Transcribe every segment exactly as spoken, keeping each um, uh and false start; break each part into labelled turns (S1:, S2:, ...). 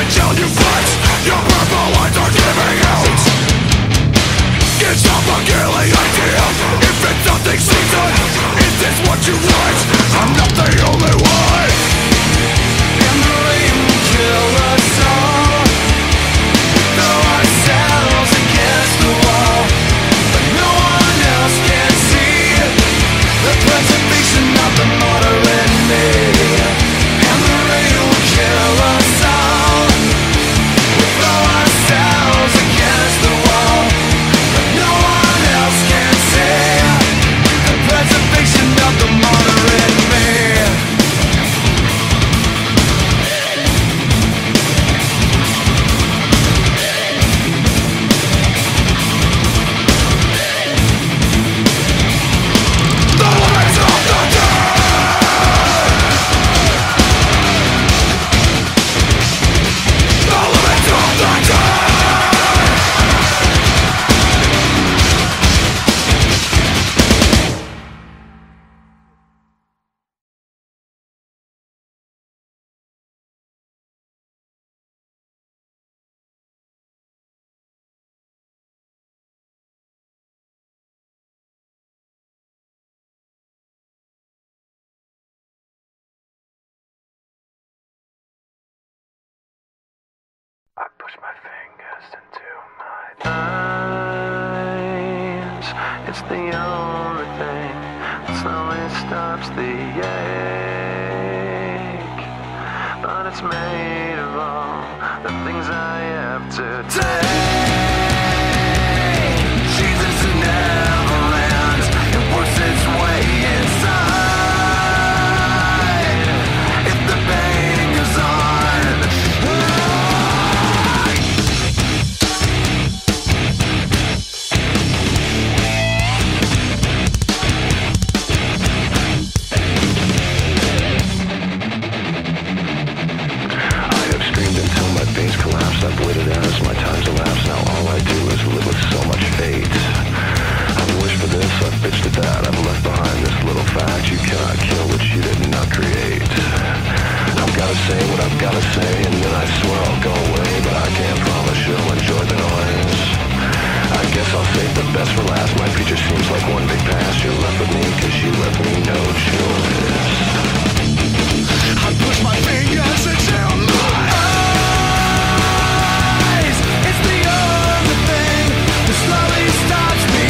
S1: until you flex. Your purple lines are giving out. It's not a killing idea. If it's nothing season, is this what you want? I'm not the only one. And the rain will kill us all. Throw ourselves against the wall, but no one else can see the preservation of the martyr in me. And the rain will kill us all. We throw ourselves against the wall, but no one else can see the preservation of the martyr in me. The limits of the dead. The limits of the dead. I push my fingers into my eyes. It's the only thing that slowly stops the ache. But it's made of all the things I have to take. Jesus never lands, it works its way inside. If the pain goes on, collapse, I've waited as my time's elapsed. Now all I do is live with so much fate. I've wished for this, I've bitched at that. I've left behind this little fact: you cannot kill what you did not create. I've gotta say what I've gotta say, and then I swear I'll go away, but I can't promise you'll enjoy the noise. I guess I'll save the best for last. My future seems like one big past. You're left with me cause you left me no choice. I push my fingers into my eyes. It's the only thing that slowly stops me.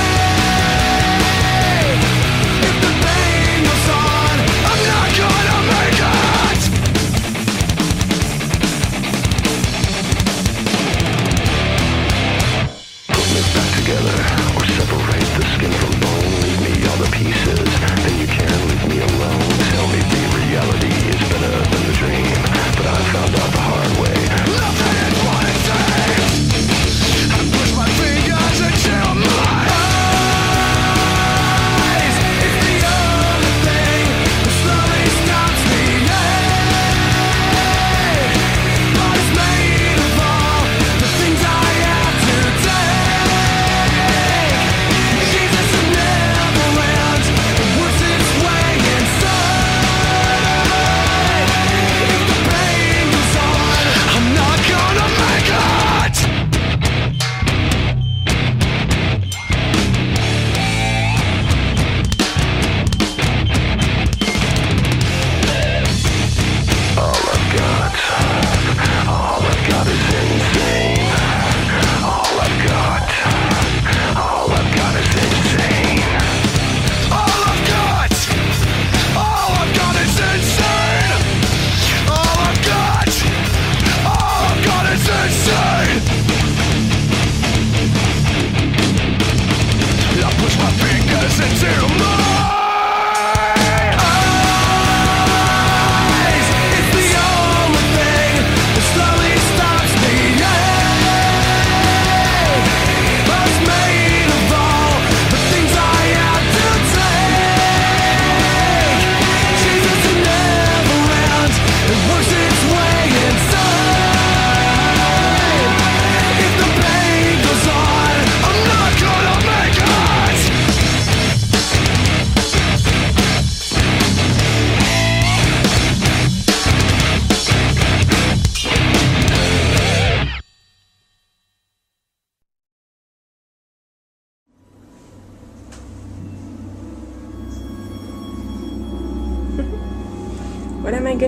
S1: Yeah. If the pain goes on, I'm not gonna make it. Put me back together, or separate the skin from bone. Leave me all the pieces, then you can leave me alone. Tell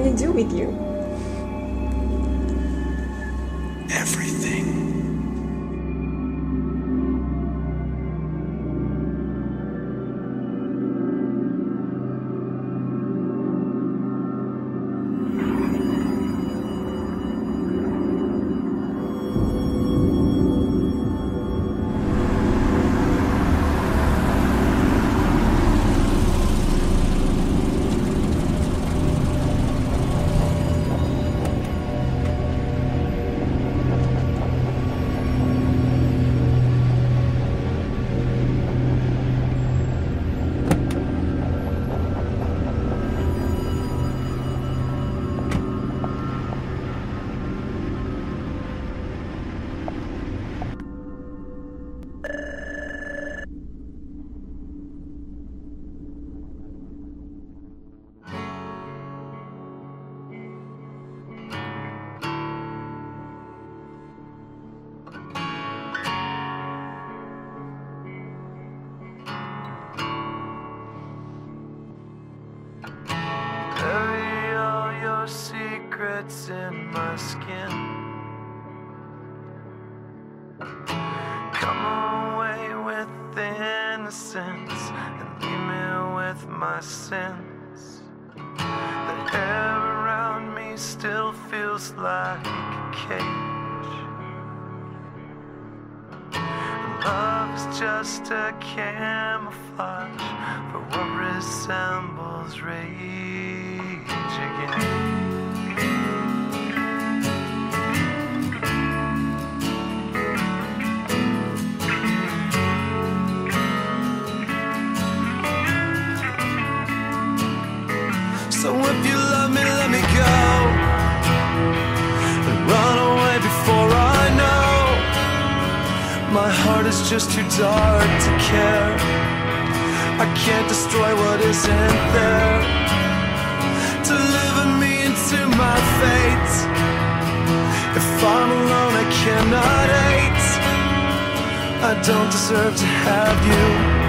S2: I do with you?
S1: Everything.
S3: Bury all your secrets in my skin. Come away with innocence and leave me with my sins. The air around me still feels like a cage. Love is just a camouflage for what resembles rage again. So if you love me, let me go and run away before I know. My heart is just too dark to care. I can't destroy what isn't there. Deliver me into my fate. If I'm alone, I cannot hate. I don't deserve to have you.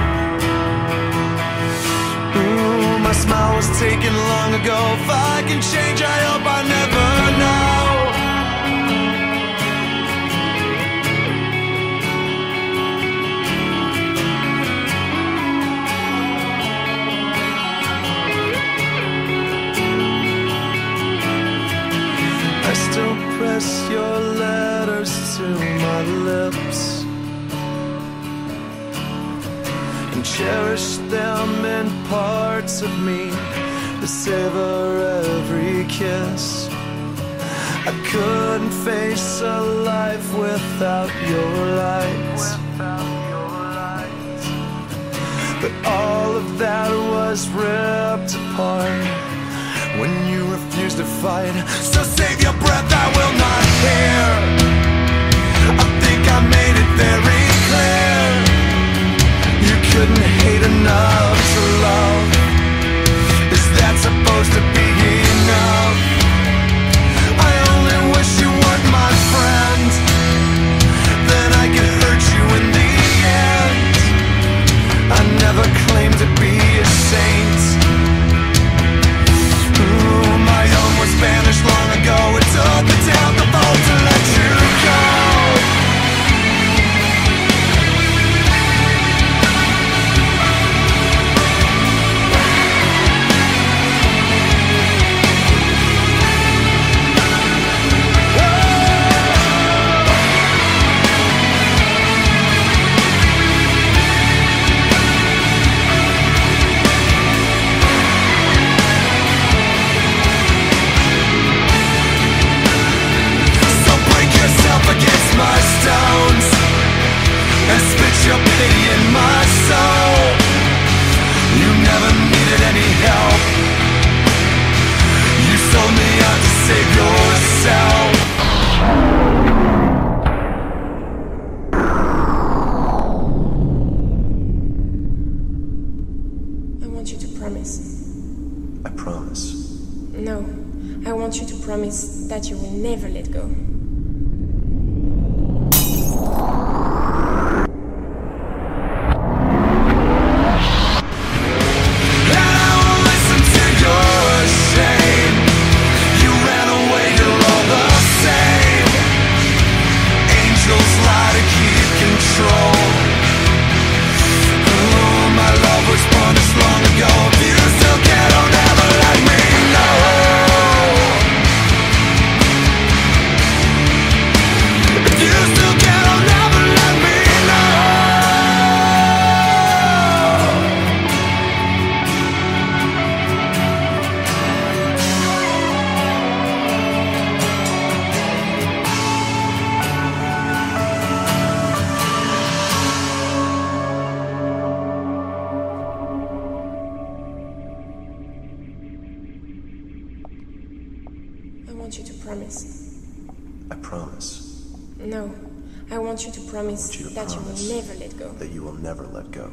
S3: Ooh, my smile was taken long ago. If I can change, I hope I never know. I still press your letters to my lips and cherish them in parts of me to savor every kiss. I couldn't face a life without your light, but all of that was ripped apart when you refused to fight. So save your breath, I will not hear. I think I made it very clear. You couldn't hate enough to love. Is that supposed to be enough? I only wish you weren't my friend. Then I could hurt you in the end. I never claimed to be a saint. Ooh, my own was banished long ago. It took me down the boat to let you go. Against my stones and spit your pity in my soul. You never needed any help. You sold me out to save yourself.
S2: I want you to promise.
S3: I promise.
S2: No, I want you to promise that you will never let go. I want you to promise.
S3: I promise.
S2: No, I want you to promise
S3: I want you to
S2: that
S3: promise
S2: you will never let go.
S3: that you will never let go.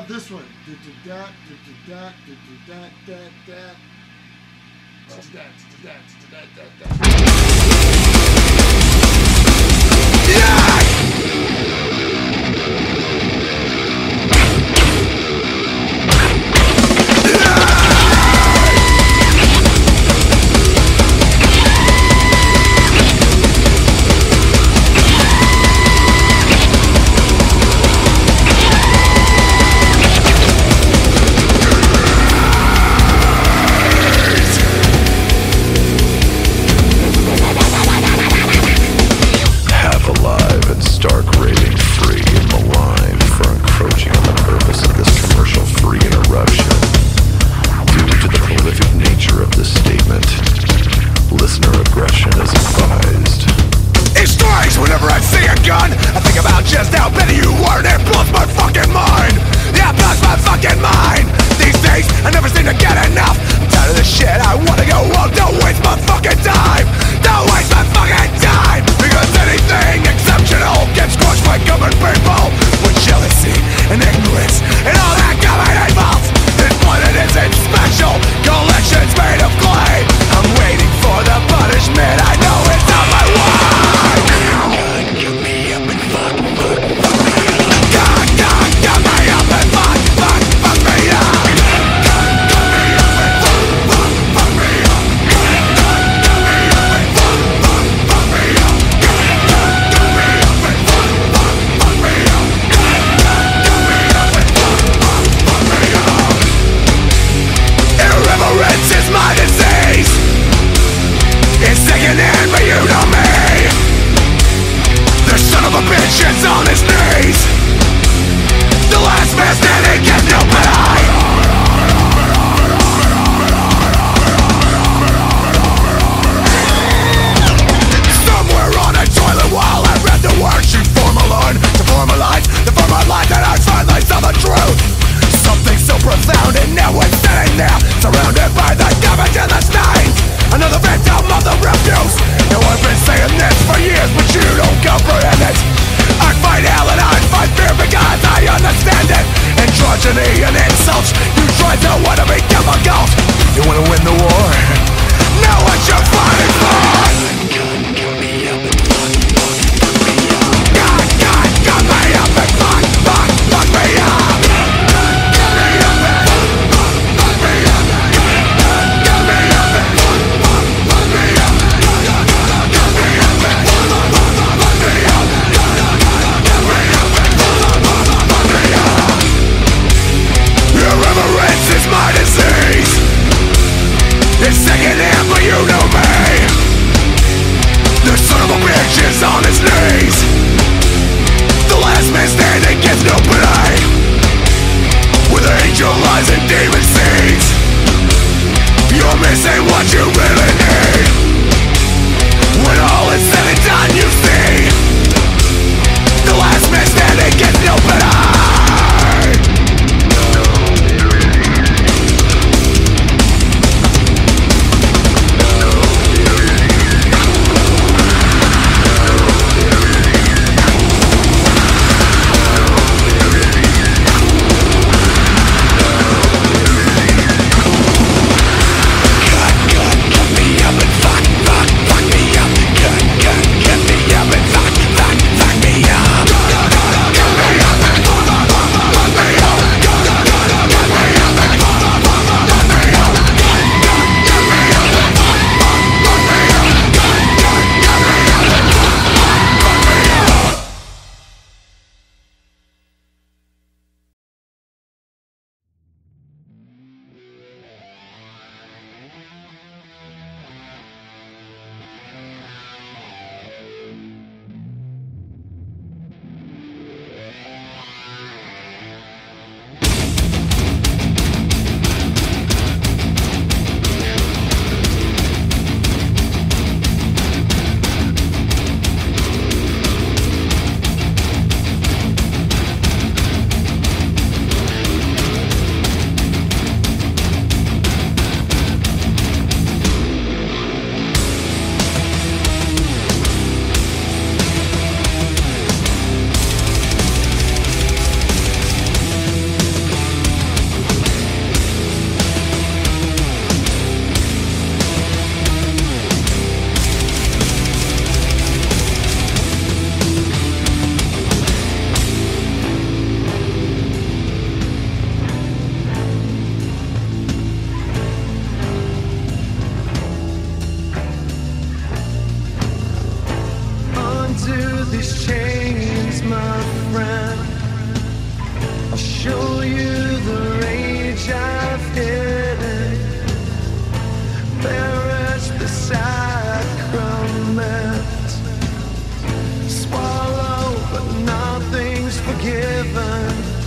S4: about this one? Da-da-da, da-da-da, da-da-da, da-da-da. Da-da-da, da-da-da, da-da-da. And
S3: these chains, my friend. I'll show you the rage I've hidden, perish the sacrament. Swallow, but nothing's forgiven.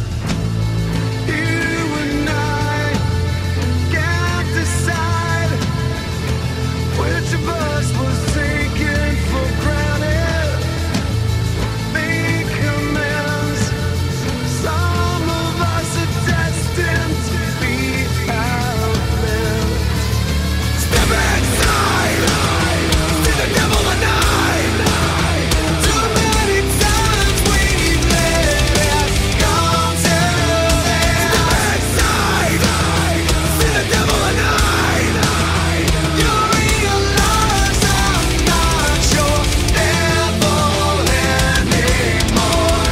S3: You and I can't decide which of us was taken for granted. Make amends. Some of us are destined to be outlived. Step inside, see the devil tonight. Too many times we've let it come to this. Step inside, see the devil tonight. You realize I'm not your devil anymore.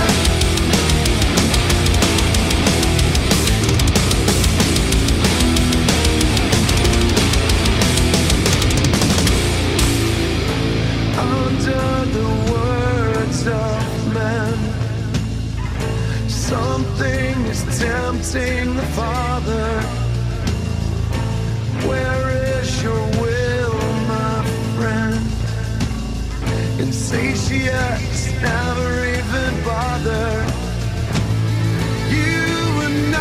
S3: Under the words of men, something is tempting the Father. Where is your will, my friend? Insatiates never even bother. You and I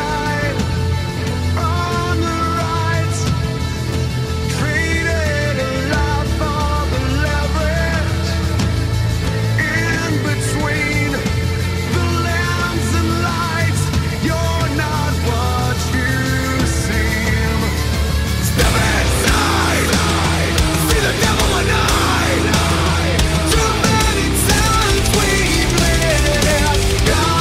S3: on the right, traded a lot for the leverage. In between the lambs and lights, you're not what you seem. Step inside, see the devil tonight. Too many times we've let it go.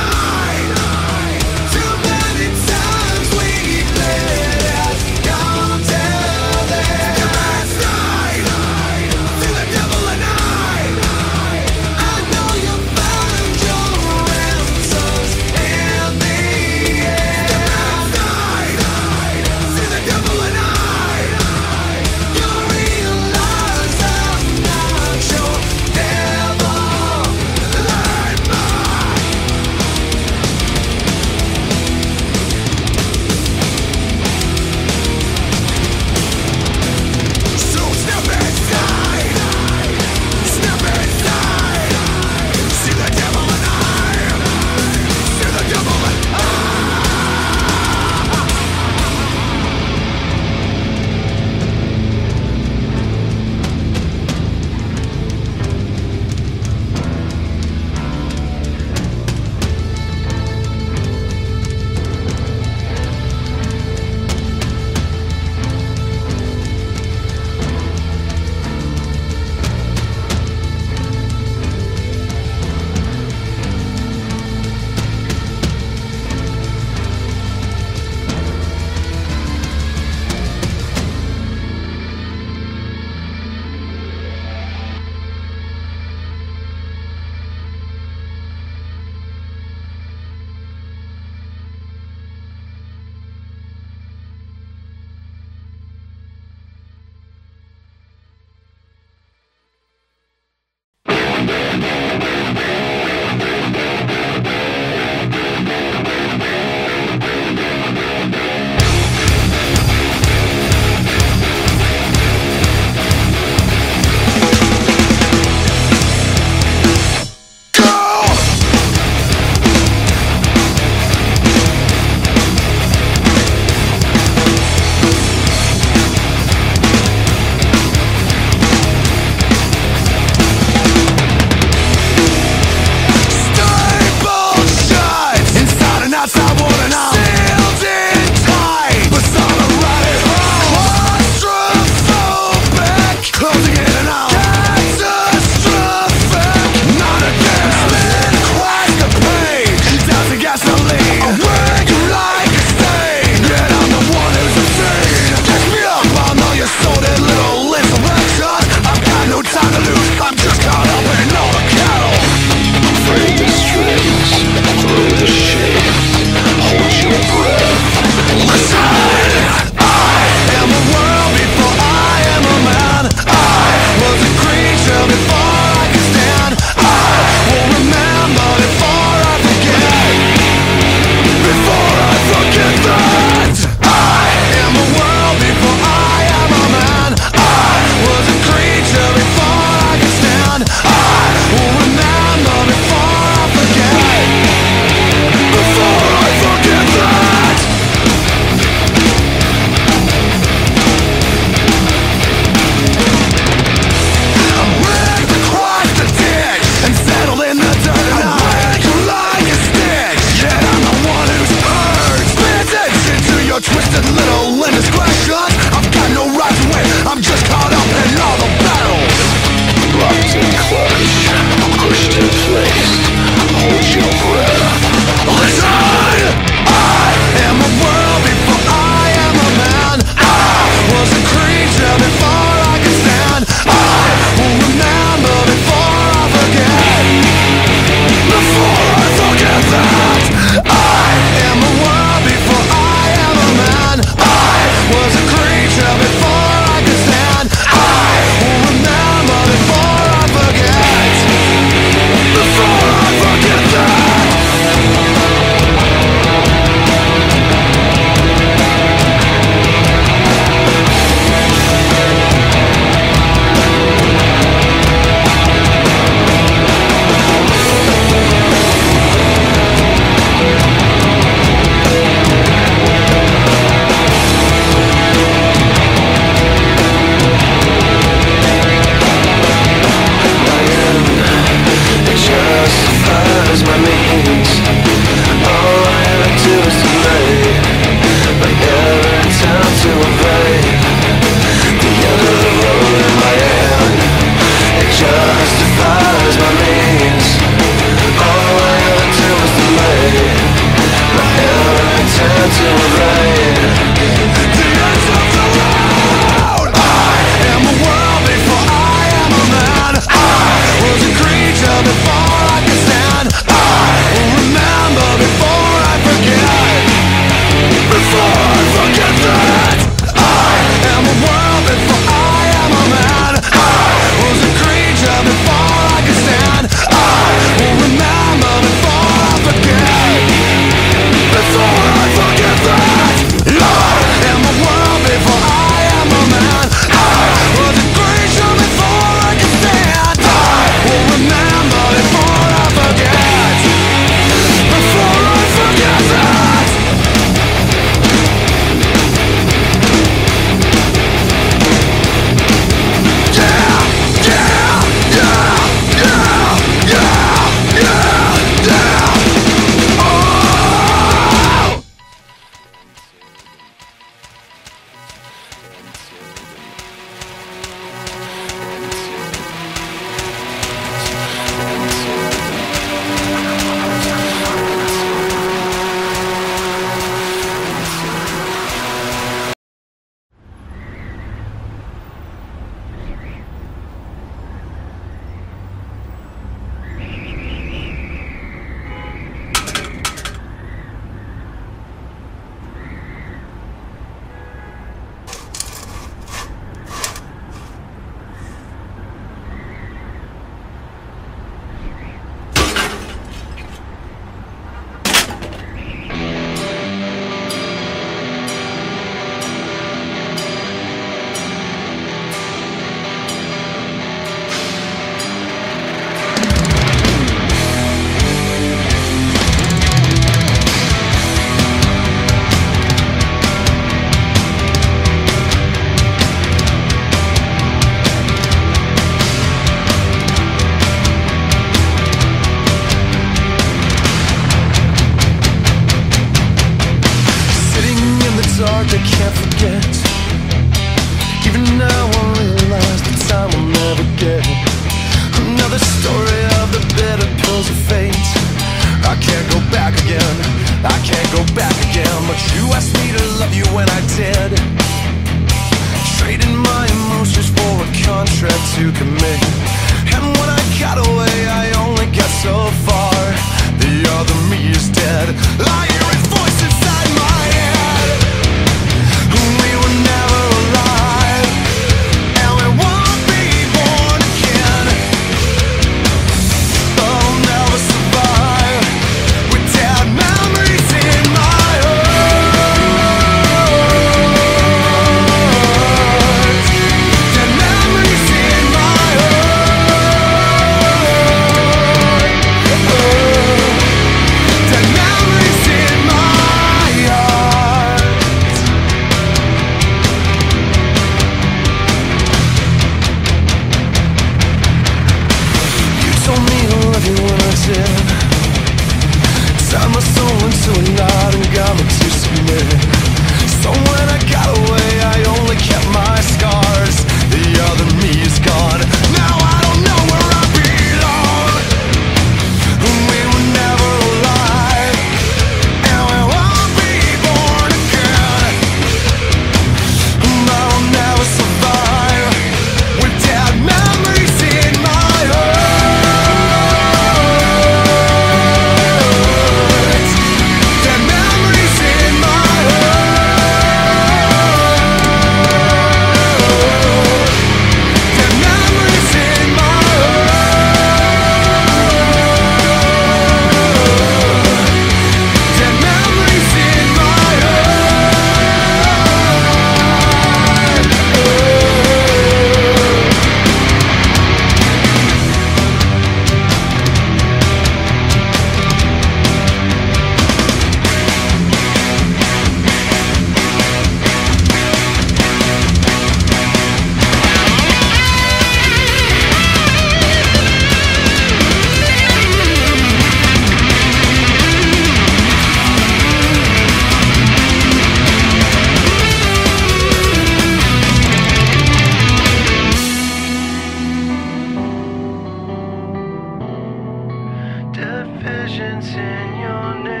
S3: Divisions in your name.